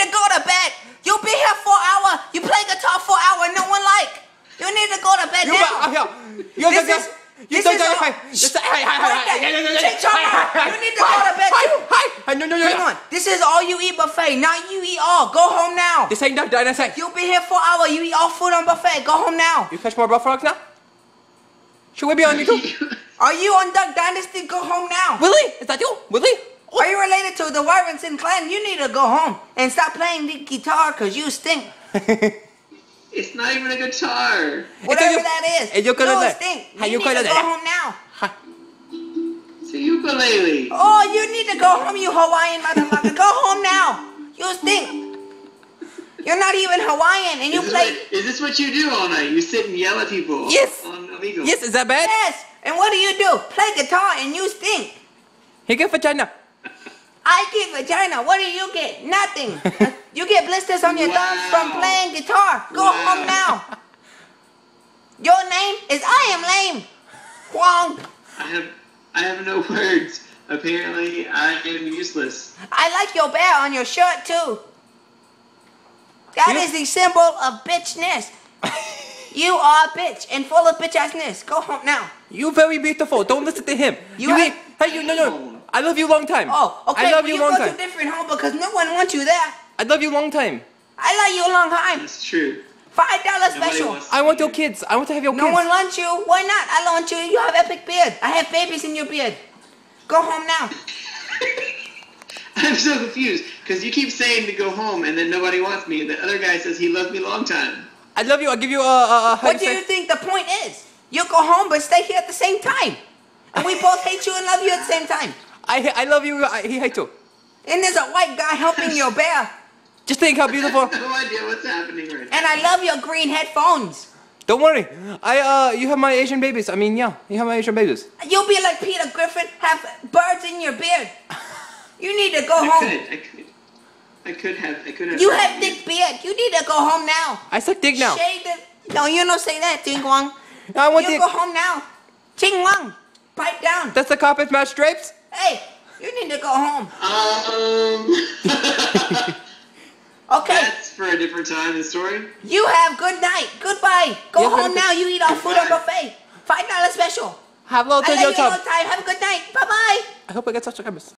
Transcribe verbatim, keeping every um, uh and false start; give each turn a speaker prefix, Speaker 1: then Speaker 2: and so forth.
Speaker 1: to go to bed. You be here for an hour. You play guitar for an hour. No one like. You need to go to bed
Speaker 2: You
Speaker 1: now.
Speaker 2: ba- You
Speaker 1: This
Speaker 2: this
Speaker 1: is-
Speaker 2: You
Speaker 1: this
Speaker 2: don't
Speaker 1: is
Speaker 2: go.
Speaker 1: all-
Speaker 2: Hi. This hi hi hi.
Speaker 1: You need to go to bed too.
Speaker 2: Hi. No no no.
Speaker 1: Hang on. This is all you eat buffet. Now you eat all. Go home now.
Speaker 2: This ain't not dynasty.
Speaker 1: You be here for an hour. You eat all food on buffet. Go home now.
Speaker 2: You catch more buffaloes now? Should we be on YouTube?
Speaker 1: Are you on Duck Dynasty? Go home now.
Speaker 2: Willie, is that you? Willie?
Speaker 1: Are you related to the Warrington clan? You need to go home and stop playing the guitar because you stink.
Speaker 3: It's not even a guitar.
Speaker 1: Whatever
Speaker 2: you-
Speaker 1: that is.
Speaker 2: it's your
Speaker 1: No,
Speaker 2: ukulele.
Speaker 1: it stink.
Speaker 2: Hey,
Speaker 1: You need to
Speaker 2: ukulele.
Speaker 1: go home now.
Speaker 3: It's a ukulele.
Speaker 1: Oh, you need to go home, you Hawaiian motherfucker. Go home now. You stink. You're not even Hawaiian and you
Speaker 3: Is this,
Speaker 1: play...
Speaker 3: what, is this what you do all night? You sit and yell at people
Speaker 2: Yes.
Speaker 3: on Amigo?
Speaker 2: Yes, is that bad?
Speaker 1: Yes. And what do you do? Play guitar and you stink.
Speaker 2: He get vagina.
Speaker 1: I get vagina. What do you get? Nothing. You get blisters on your
Speaker 3: Wow.
Speaker 1: thumbs from playing guitar. Go
Speaker 3: Wow.
Speaker 1: home now. Your name is I am lame. Huang.
Speaker 3: I have I have no words. Apparently, I am useless.
Speaker 1: I like your bear on your shirt too. That
Speaker 2: You-
Speaker 1: is the symbol of bitchness. You are a bitch and full of bitch assness. Go home now.
Speaker 2: You very beautiful. Don't listen to him.
Speaker 1: You
Speaker 2: You,
Speaker 1: have-
Speaker 2: eat. Hey, you no no. I love you long time.
Speaker 1: Oh, okay.
Speaker 2: I love
Speaker 1: well,
Speaker 2: you
Speaker 1: you
Speaker 2: long
Speaker 1: go to a
Speaker 2: time.
Speaker 1: different home because no one wants you there.
Speaker 2: I love you long time.
Speaker 1: I like you a long time.
Speaker 3: That's true.
Speaker 1: Five dollar
Speaker 3: Nobody
Speaker 1: special.
Speaker 3: wants
Speaker 2: I
Speaker 3: to
Speaker 2: want
Speaker 3: be
Speaker 2: your
Speaker 3: here.
Speaker 2: kids. I want to have your
Speaker 1: No
Speaker 2: kids.
Speaker 1: one wants you. Why not? I want you. You have epic beard. I have babies in your beard. Go home now.
Speaker 3: I'm so confused because you keep saying to go home and then nobody wants me. The other guy says he loves me long time.
Speaker 2: I love you. I'll give you a. a, a how
Speaker 1: What
Speaker 2: you
Speaker 1: do
Speaker 2: say?
Speaker 1: you think the point is? You go home but stay here at the same time. And we both hate you and love you at the same time.
Speaker 2: I I love you. I, he hates you.
Speaker 1: And there's a white guy helping your bear.
Speaker 2: Just think how
Speaker 3: I
Speaker 2: beautiful.
Speaker 3: have no idea what's happening right now.
Speaker 1: And I love your green headphones.
Speaker 2: Don't worry. I uh, you have my Asian babies. I mean, yeah, you have my Asian babies.
Speaker 1: You'll be like Peter Griffin, have birds in your beard. You need to go
Speaker 3: I
Speaker 1: home.
Speaker 3: could, I could, I could have, I could have.
Speaker 1: You have thick beard. You need to go home now.
Speaker 2: I suck dick now.
Speaker 1: Shave the... No, you don't say that, Ting Wang.
Speaker 2: I want
Speaker 1: You
Speaker 2: dick.
Speaker 1: go home now. Ting Wang, pipe down.
Speaker 2: That's the carpet match drapes.
Speaker 1: Hey, you need to go home.
Speaker 3: Um.
Speaker 1: Okay,
Speaker 3: That's for a different time in the story.
Speaker 1: you have good night. Goodbye. Go
Speaker 2: Yeah,
Speaker 1: home
Speaker 2: but-
Speaker 1: now. You eat all food on
Speaker 3: Goodbye.
Speaker 1: buffet. Five dollar special.
Speaker 2: Have a little
Speaker 1: I
Speaker 2: to
Speaker 1: love
Speaker 2: your
Speaker 1: you all
Speaker 2: time.
Speaker 1: the time. Have a good night. Bye bye.
Speaker 2: I hope I get subscribers.